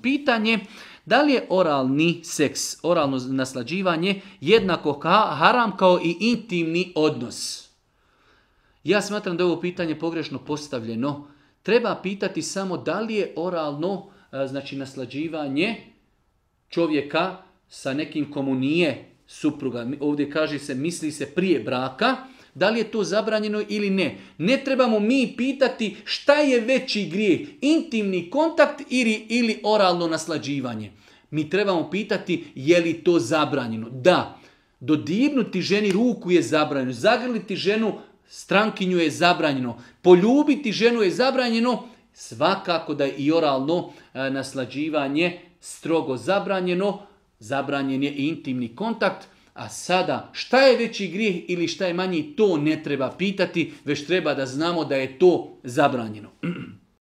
pitanje da li je oralni seks, oralno naslađivanje jednako haram kao i intimni odnos. Ja smatram da je ovo pitanje pogrešno postavljeno. Treba pitati samo da li je oralno, znači naslađivanje čovjeka sa nekim komu nije supruga. Ovdje kaže se, misli se prije braka, da li je to zabranjeno ili ne. Ne trebamo mi pitati šta je veći grijeh, intimni kontakt ili oralno naslađivanje. Mi trebamo pitati je li to zabranjeno. Da, dodirnuti ženi ruku je zabranjeno, zagrliti ženu strankinju je zabranjeno, poljubiti ženu je zabranjeno, svakako da je i oralno naslađivanje strogo zabranjeno, zabranjen je i intimni kontakt. A sada, šta je veći grijeh ili šta je manji, to ne treba pitati, već treba da znamo da je to zabranjeno.